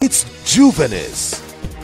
It's Juvenis.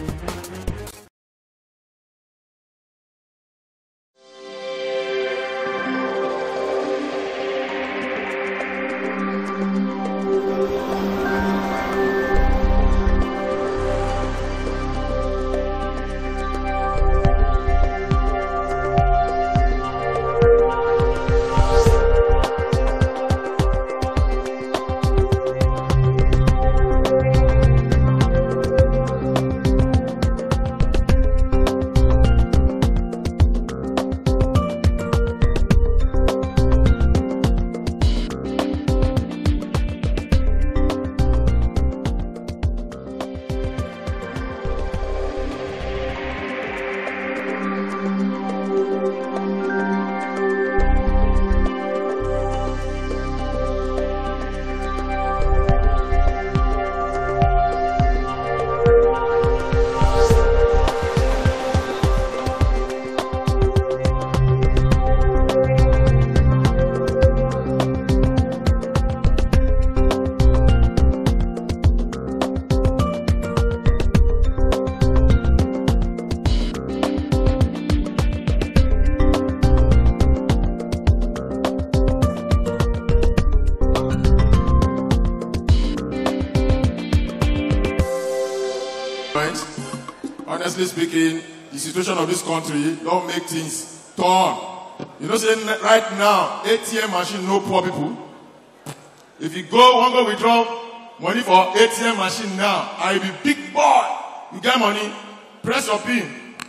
Honestly speaking, the situation of this country don't make things turn. You know, saying right now, ATM machine no poor people. If you go withdraw money for ATM machine now, I will be big boy. You get money, press your pin,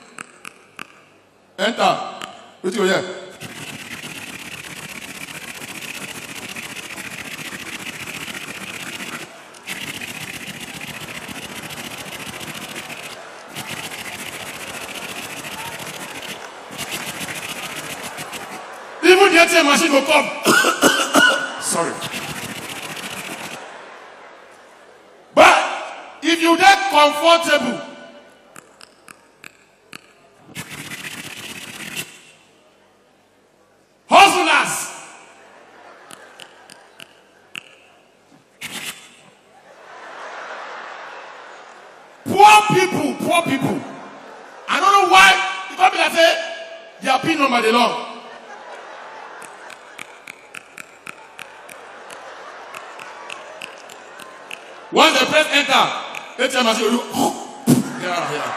enter. Wait till here. Even the ATM machine will come. Sorry. But if you get comfortable, hustlers, poor people. I don't know why. The people that say their PIN number they long. Once they press enter, ATM machine will do. Yeah.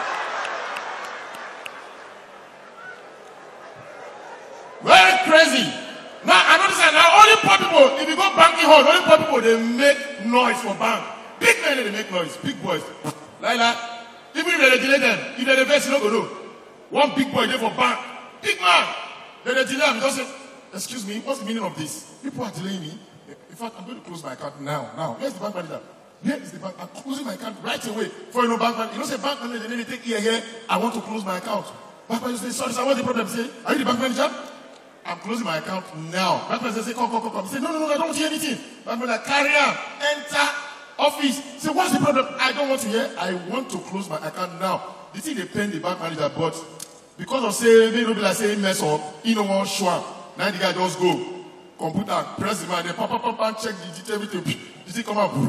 Very crazy. Now I notice that now only poor people, if you go banking hall, only poor people they make noise for bank. Big men they make noise, big boys. Like that. Even if they delay them, if they vex, you don't go know. One big boy there for bank, big man. They delay them, just say, excuse me, what's the meaning of this? People are delaying me. In fact, I'm going to close my account now. Where's the bank manager? Here is the bank. I'm closing my account right away. For you know, bank manager. You know, say bank manager, then they take here. I want to close my account. Bank manager say, sorry, sir, what's the problem? Say, are you the bank manager? I'm closing my account now. Bank manager say, come. Say, no, I don't want to hear anything. Bank manager, carry on. Enter office. Say, what's the problem? I don't want to hear. I want to close my account now. The thing they pay the bank manager, but because of say, they don't be like saying mess up, you know what, sure. Now the guy just go. Computer, press the man, then pop, check the detail, everything. The thing come out.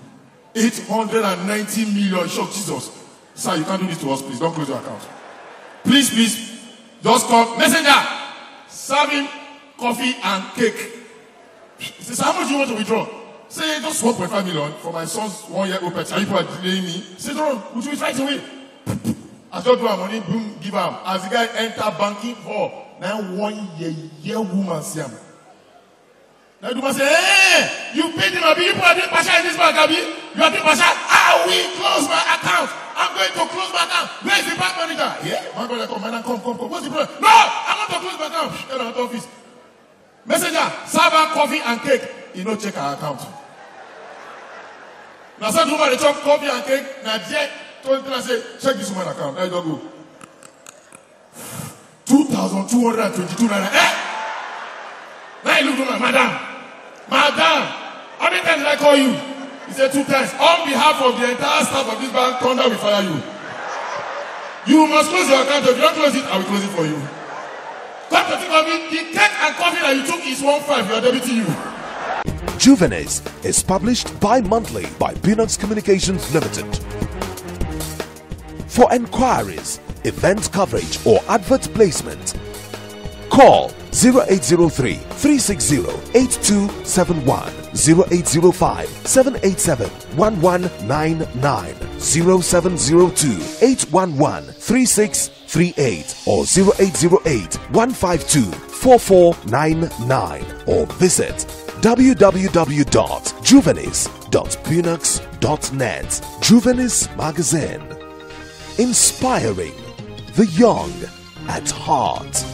890 million. Shock, Jesus. Sir, you can't do this to us, please. Don't close your account. Please. Just call messenger. Serve him coffee and cake. He says, how much do you want to withdraw? Say, just 1.5 million for my son's 1-year-old pet. People are delaying me. Say, no, would you right away? As you do our money, boom, give him. As the guy enter banking hall, now 1 year woman see him. Now the woman say, hey, you paid him, Abi. You put a pasha in this bank, Abi. You are doing pasha. I will close my account. I'm going to close my account. Where is the bank manager? Yeah, my brother, come. What's the problem? No, I want to close my account. Get out of office. Messenger, serve her coffee and cake. You don't check her account. Now, some woman they chop coffee and cake. Now, Jack told me, say, check this woman's account. There you go. 2,222 naira. Now you look to my madam, how many times did I call you? He said 2 times. On behalf of the entire staff of this bank, Thunder will fire you. You must close your account. If you don't close it, I will close it for you. Come to think of it, the cake and coffee that you took is 1.5. You are debiting you. Juvenis is published bi-monthly by Phoenix Communications Limited. For enquiries, event coverage or advert placement, call 0803 360 8271, 0805 787 1199, 0702 811 3638 or 0808 152 4499 or visit www.juvenis.phoenix.net. Juvenis Magazine, inspiring the young at heart.